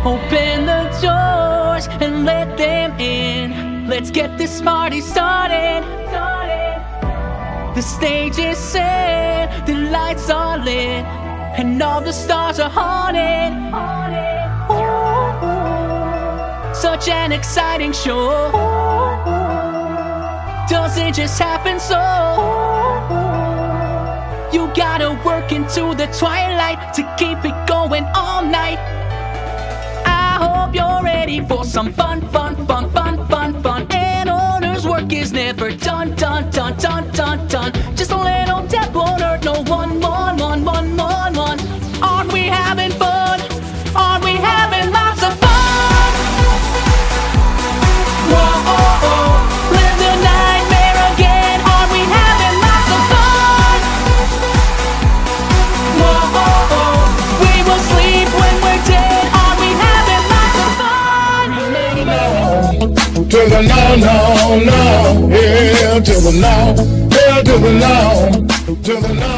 Open the doors and let them in. Let's get this party started. The stage is set, the lights are lit, and all the stars are haunted. Such an exciting show. Doesn't just happen so. You gotta work into the twilight to keep it going all night. I hope you're ready for some fun, fun, fun, fun, fun, fun. And owner's work is never done, done, done, done, done, done. Just a little tap won't hurt no one, one, one, one, one, one. Aren't we having fun? Aren't we having lots of fun? Whoa, oh, oh. Live the nightmare again. Aren't we having lots of fun? Whoa, oh, oh. We will sleep when we're dead. Aren't we having lots of fun? To the no, no, no, yeah, to the no, yeah, to the no, to the no.